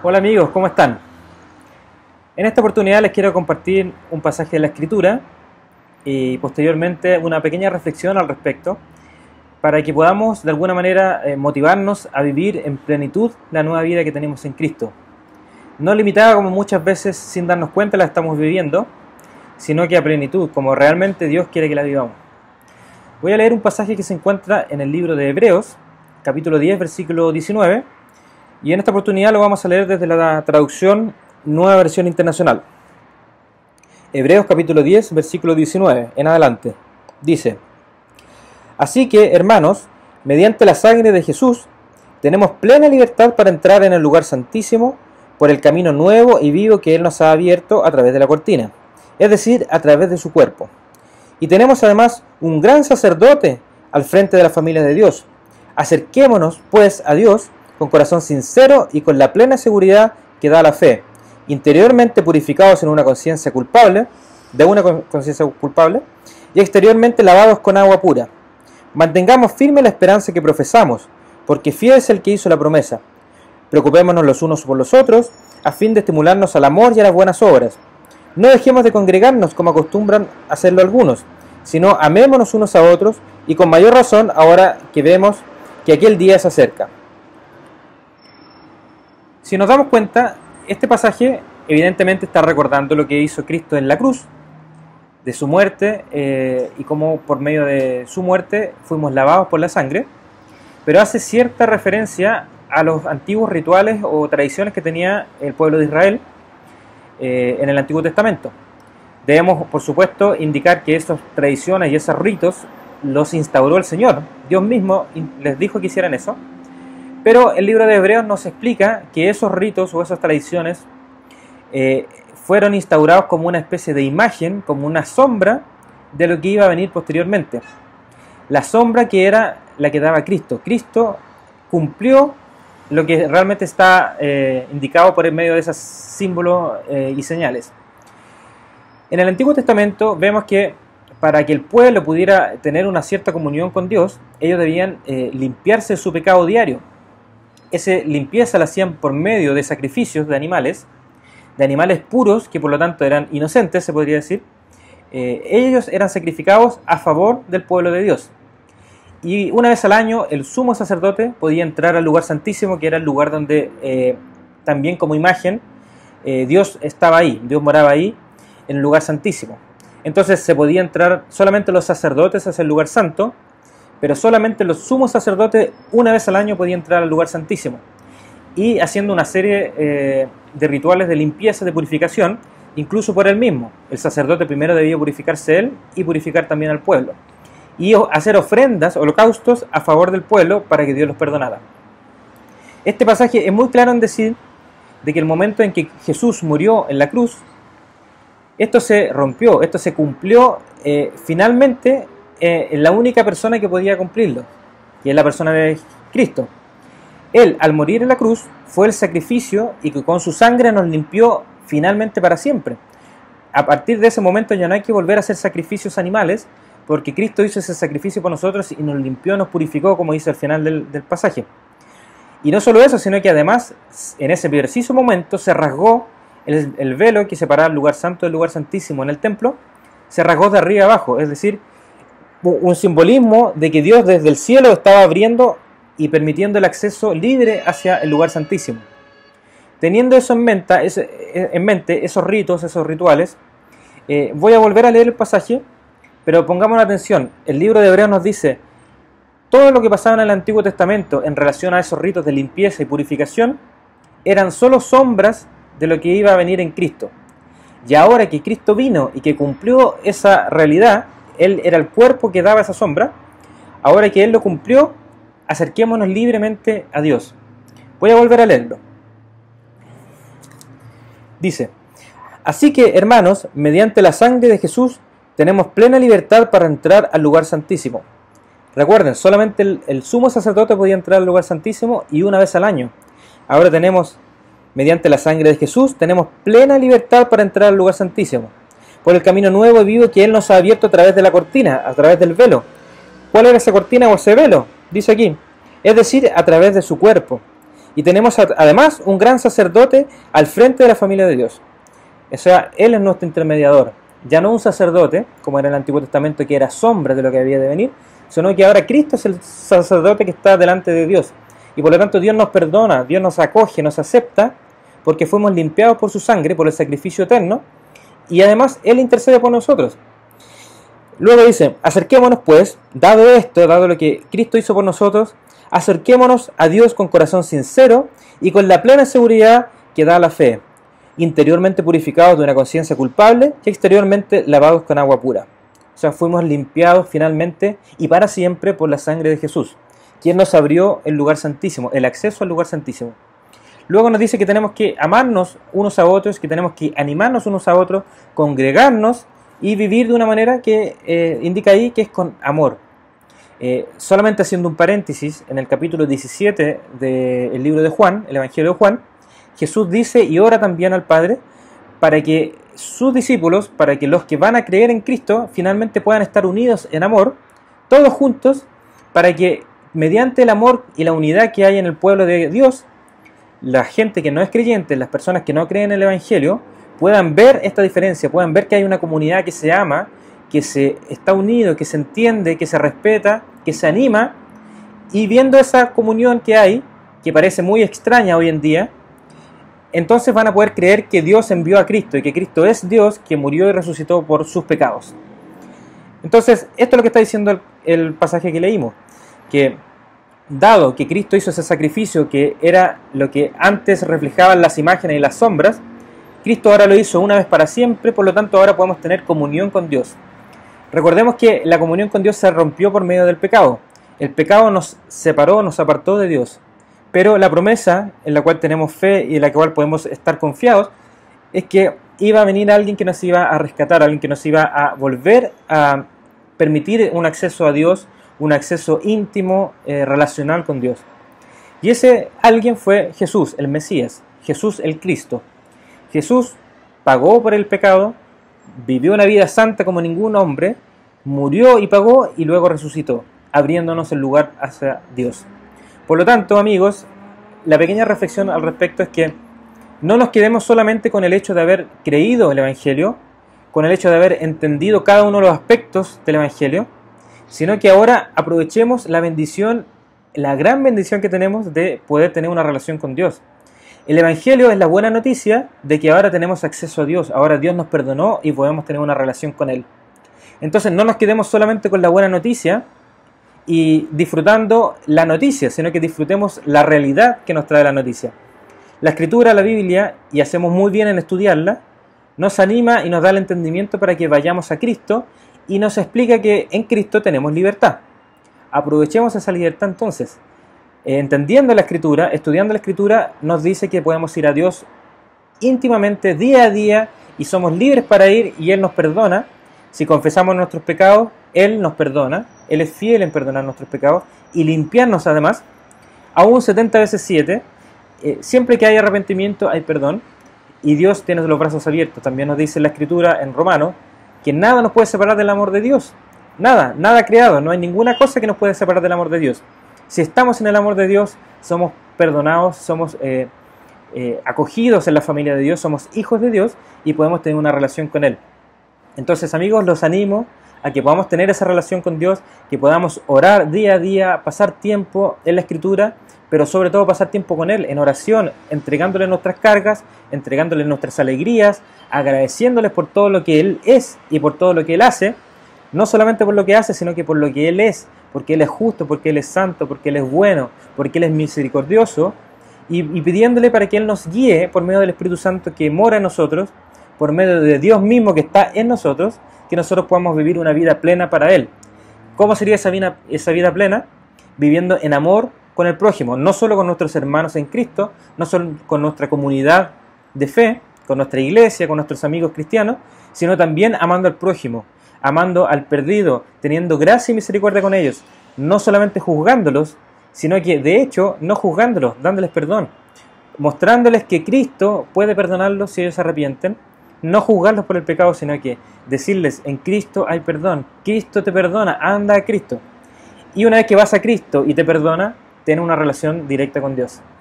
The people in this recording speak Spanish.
Hola amigos, ¿cómo están? En esta oportunidad les quiero compartir un pasaje de la Escritura y posteriormente una pequeña reflexión al respecto para que podamos de alguna manera motivarnos a vivir en plenitud la nueva vida que tenemos en Cristo. No limitada como muchas veces sin darnos cuenta la estamos viviendo, sino que a plenitud, como realmente Dios quiere que la vivamos. Voy a leer un pasaje que se encuentra en el libro de Hebreos, capítulo 10, versículo 19, y en esta oportunidad lo vamos a leer desde la traducción Nueva Versión Internacional. Hebreos capítulo 10, versículo 19, en adelante. Dice: Así que, hermanos, mediante la sangre de Jesús, tenemos plena libertad para entrar en el lugar santísimo por el camino nuevo y vivo que Él nos ha abierto a través de la cortina, es decir, a través de su cuerpo. Y tenemos además un gran sacerdote al frente de la familia de Dios. Acerquémonos, pues, a Dios con corazón sincero y con la plena seguridad que da la fe, interiormente purificados en una conciencia culpable, y exteriormente lavados con agua pura. Mantengamos firme la esperanza que profesamos, porque fiel es el que hizo la promesa. Preocupémonos los unos por los otros, a fin de estimularnos al amor y a las buenas obras. No dejemos de congregarnos como acostumbran hacerlo algunos, sino amémonos unos a otros, y con mayor razón ahora que vemos que aquel día se acerca. Si nos damos cuenta, este pasaje evidentemente está recordando lo que hizo Cristo en la cruz, de su muerte y cómo por medio de su muerte fuimos lavados por la sangre, pero hace cierta referencia a los antiguos rituales o tradiciones que tenía el pueblo de Israel en el Antiguo Testamento. Debemos, por supuesto, indicar que esas tradiciones y esos ritos los instauró el Señor. Dios mismo les dijo que hicieran eso. Pero el libro de Hebreos nos explica que esos ritos o esas tradiciones fueron instaurados como una especie de imagen, como una sombra de lo que iba a venir posteriormente. La sombra que era la que daba Cristo. Cristo cumplió lo que realmente está indicado por el medio de esos símbolos y señales. En el Antiguo Testamento vemos que para que el pueblo pudiera tener una cierta comunión con Dios, ellos debían limpiarse de su pecado diario. Esa limpieza la hacían por medio de sacrificios de animales puros, que por lo tanto eran inocentes, se podría decir. Ellos eran sacrificados a favor del pueblo de Dios. Y una vez al año el sumo sacerdote podía entrar al lugar santísimo, que era el lugar donde también como imagen Dios estaba ahí, Dios moraba ahí en el lugar santísimo. Entonces se podía entrar solamente los sacerdotes hacia el lugar santo, pero solamente los sumos sacerdotes una vez al año podían entrar al lugar santísimo, y haciendo una serie de rituales de limpieza, de purificación, incluso por él mismo. El sacerdote primero debía purificarse él y purificar también al pueblo, y hacer ofrendas, holocaustos a favor del pueblo para que Dios los perdonara. Este pasaje es muy claro en decir de que el momento en que Jesús murió en la cruz, esto se rompió, esto se cumplió finalmente en la única persona que podía cumplirlo, que es la persona de Cristo. Él, al morir en la cruz, fue el sacrificio y que con su sangre nos limpió finalmente para siempre. A partir de ese momento ya no hay que volver a hacer sacrificios animales, porque Cristo hizo ese sacrificio por nosotros y nos limpió, nos purificó, como dice al final del pasaje. Y no solo eso, sino que además en ese preciso momento se rasgó el velo que separaba el lugar santo del lugar santísimo en el templo, se rasgó de arriba abajo, es decir, un simbolismo de que Dios desde el cielo estaba abriendo y permitiendo el acceso libre hacia el lugar santísimo. Teniendo eso en mente esos ritos, esos rituales, voy a volver a leer el pasaje, pero pongamos atención. El libro de Hebreos nos dice: todo lo que pasaba en el Antiguo Testamento en relación a esos ritos de limpieza y purificación eran solo sombras de lo que iba a venir en Cristo. Y ahora que Cristo vino y que cumplió esa realidad, Él era el cuerpo que daba esa sombra. Ahora que Él lo cumplió, acerquémonos libremente a Dios. Voy a volver a leerlo. Dice: Así que, hermanos, mediante la sangre de Jesús, tenemos plena libertad para entrar al lugar santísimo. Recuerden, solamente el sumo sacerdote podía entrar al lugar santísimo y una vez al año. Ahora tenemos, mediante la sangre de Jesús, tenemos plena libertad para entrar al lugar santísimo, por el camino nuevo y vivo que Él nos ha abierto a través de la cortina, a través del velo. ¿Cuál era esa cortina o ese velo? Dice aquí, es decir, a través de su cuerpo. Y tenemos además un gran sacerdote al frente de la familia de Dios. O sea, Él es nuestro intermediador. Ya no un sacerdote, como era en el Antiguo Testamento, que era sombra de lo que había de venir, sino que ahora Cristo es el sacerdote que está delante de Dios. Y por lo tanto Dios nos perdona, Dios nos acoge, nos acepta, porque fuimos limpiados por su sangre, por el sacrificio eterno, y además Él intercede por nosotros. Luego dice, acerquémonos pues, dado esto, dado lo que Cristo hizo por nosotros, acerquémonos a Dios con corazón sincero y con la plena seguridad que da la fe, interiormente purificados de una conciencia culpable y exteriormente lavados con agua pura. O sea, fuimos limpiados finalmente y para siempre por la sangre de Jesús, quien nos abrió el lugar santísimo, el acceso al lugar santísimo. Luego nos dice que tenemos que amarnos unos a otros, que tenemos que animarnos unos a otros, congregarnos y vivir de una manera que indica ahí que es con amor. Solamente haciendo un paréntesis, en el capítulo 17 del libro de Juan, el Evangelio de Juan, Jesús dice y ora también al Padre para que sus discípulos, para que los que van a creer en Cristo finalmente puedan estar unidos en amor, todos juntos, para que mediante el amor y la unidad que hay en el pueblo de Dios, la gente que no es creyente, las personas que no creen en el Evangelio, puedan ver esta diferencia, puedan ver que hay una comunidad que se ama, que se está unido, que se entiende, que se respeta, que se anima, y viendo esa comunión que hay, que parece muy extraña hoy en día, entonces van a poder creer que Dios envió a Cristo y que Cristo es Dios que murió y resucitó por sus pecados. Entonces, esto es lo que está diciendo el pasaje que leímos, que dado que Cristo hizo ese sacrificio que era lo que antes reflejaban las imágenes y las sombras, Cristo ahora lo hizo una vez para siempre, por lo tanto ahora podemos tener comunión con Dios. Recordemos que la comunión con Dios se rompió por medio del pecado. El pecado nos separó, nos apartó de Dios. Pero la promesa en la cual tenemos fe y en la cual podemos estar confiados es que iba a venir alguien que nos iba a rescatar, alguien que nos iba a volver a permitir un acceso a Dios, un acceso íntimo, relacional con Dios. Y ese alguien fue Jesús, el Mesías, Jesús el Cristo. Jesús pagó por el pecado, vivió una vida santa como ningún hombre, murió y pagó y luego resucitó, abriéndonos el lugar hacia Dios. Por lo tanto, amigos, la pequeña reflexión al respecto es que no nos quedemos solamente con el hecho de haber creído el Evangelio, con el hecho de haber entendido cada uno de los aspectos del Evangelio, sino que ahora aprovechemos la bendición, la gran bendición que tenemos de poder tener una relación con Dios. El Evangelio es la buena noticia de que ahora tenemos acceso a Dios, ahora Dios nos perdonó y podemos tener una relación con Él. Entonces no nos quedemos solamente con la buena noticia y disfrutando la noticia, sino que disfrutemos la realidad que nos trae la noticia. La Escritura, la Biblia, y hacemos muy bien en estudiarla, nos anima y nos da el entendimiento para que vayamos a Cristo y nos explica que en Cristo tenemos libertad. Aprovechemos esa libertad entonces. Entendiendo la Escritura, estudiando la Escritura, nos dice que podemos ir a Dios íntimamente, día a día, y somos libres para ir y Él nos perdona. Si confesamos nuestros pecados, Él nos perdona, Él es fiel en perdonar nuestros pecados y limpiarnos además, aún 70 veces 7, siempre que hay arrepentimiento hay perdón, y Dios tiene los brazos abiertos. También nos dice la Escritura en Romanos que nada nos puede separar del amor de Dios, nada creado, no hay ninguna cosa que nos pueda separar del amor de Dios. Si estamos en el amor de Dios, somos perdonados, somos acogidos en la familia de Dios, somos hijos de Dios y podemos tener una relación con Él. Entonces, amigos, los animo a que podamos tener esa relación con Dios, que podamos orar día a día, pasar tiempo en la Escritura, pero sobre todo pasar tiempo con Él, en oración, entregándole nuestras cargas, entregándole nuestras alegrías, agradeciéndoles por todo lo que Él es y por todo lo que Él hace, no solamente por lo que hace, sino que por lo que Él es, porque Él es justo, porque Él es santo, porque Él es bueno, porque Él es misericordioso, y pidiéndole para que Él nos guíe por medio del Espíritu Santo que mora en nosotros, por medio de Dios mismo que está en nosotros, que nosotros podamos vivir una vida plena para Él. ¿Cómo sería esa vida plena? Viviendo en amor con el prójimo, no solo con nuestros hermanos en Cristo, no solo con nuestra comunidad de fe, con nuestra iglesia, con nuestros amigos cristianos, sino también amando al prójimo, amando al perdido, teniendo gracia y misericordia con ellos, no solamente juzgándolos, sino que de hecho no juzgándolos, dándoles perdón, mostrándoles que Cristo puede perdonarlos si ellos se arrepienten, no juzgarlos por el pecado, sino que decirles, en Cristo hay perdón, Cristo te perdona, anda a Cristo. Y una vez que vas a Cristo y te perdona, ten una relación directa con Dios.